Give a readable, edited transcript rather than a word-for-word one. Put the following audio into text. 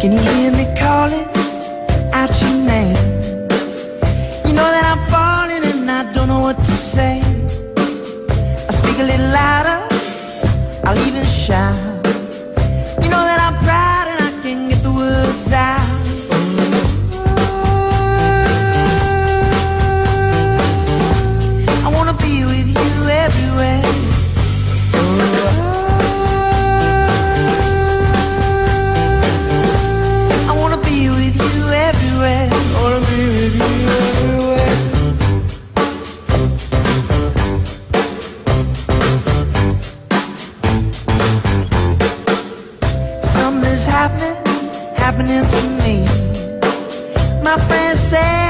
Can you hear me calling out your name? You know that I'm falling and I don't know what to say. I speak a little louder, I'll even shout. You know that I'm proud and I can get the words out. I wanna be with you everywhere. I wanna be with you everywhere. I wanna be with you everywhere. Something's happening to me. My friends say